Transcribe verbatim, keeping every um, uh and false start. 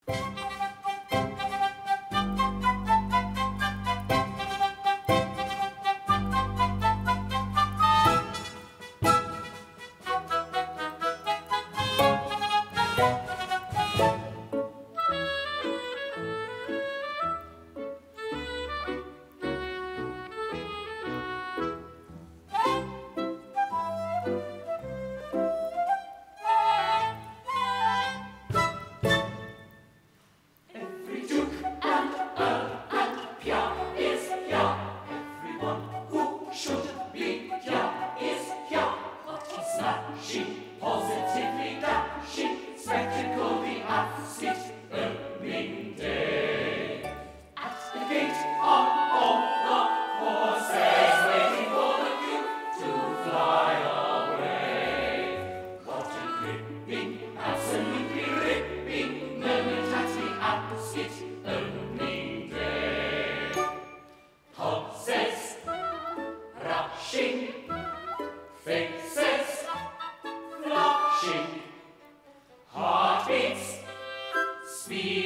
Positively dashing, spectacle the Ascot opening day. At the gate are all the horses, waiting for the view to fly away. What a gripping, absolutely ripping moment at the Ascot opening day. Horses rushing, faces flashing, heartbeats speed.